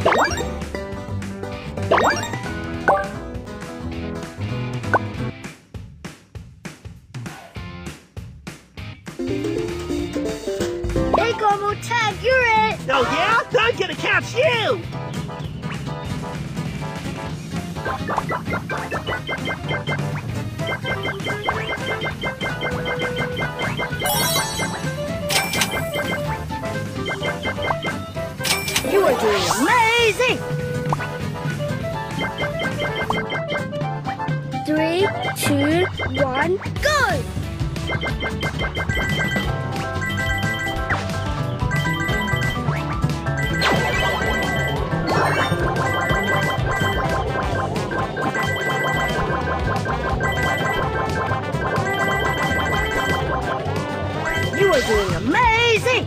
Hey, Como, tag, you're it! Oh yeah? I'm gonna catch you! You are doing amazing! 3, 2, 1, go! You are doing amazing!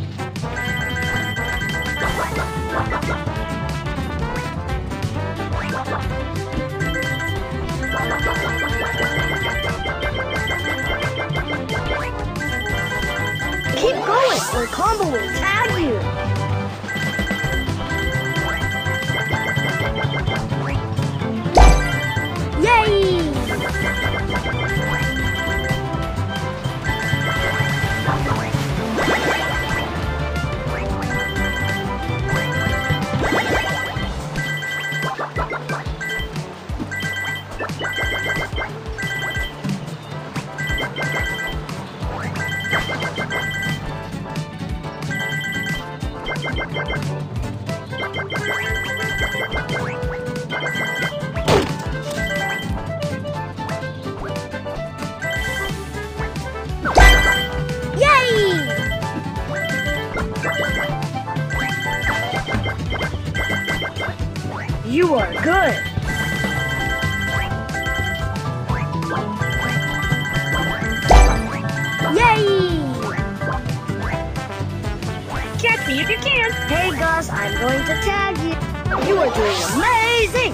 Keep going, or Combo will tag you. Yay! You are good. Yay! Catch me if you can! Hey Gus, I'm going to tag you. You are doing amazing!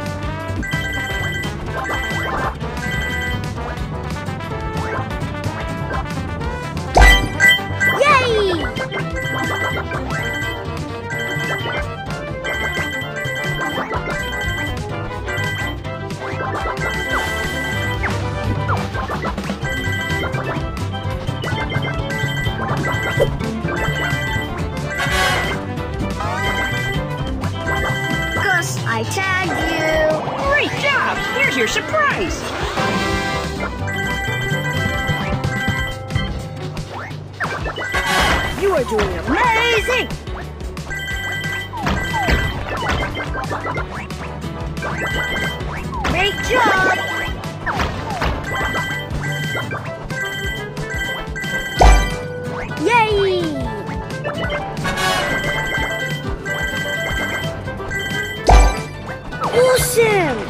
Gus, I tagged you. Great job! Here's your surprise! You are doing amazing! Great job! Yay! Awesome!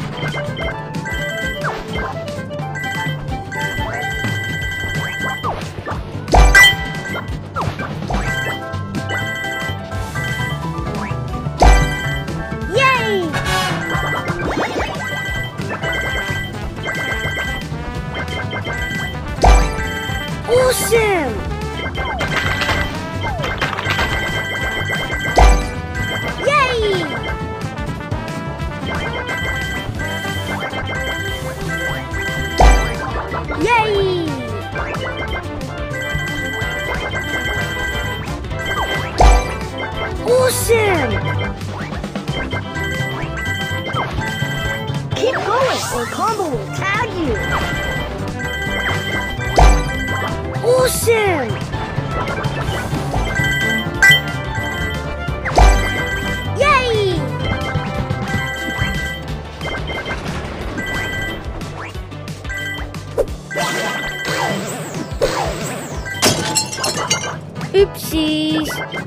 Yay! Awesome! Yay! Yay! Awesome! Keep going or Combo will tag you. Awesome! Yay! Oopsies!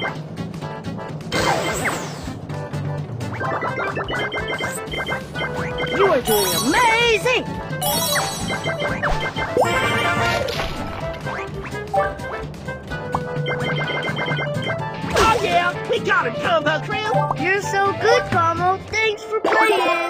You are doing amazing! Oh yeah! We got him, Combo Crew! You're so good, Como. Thanks for playing.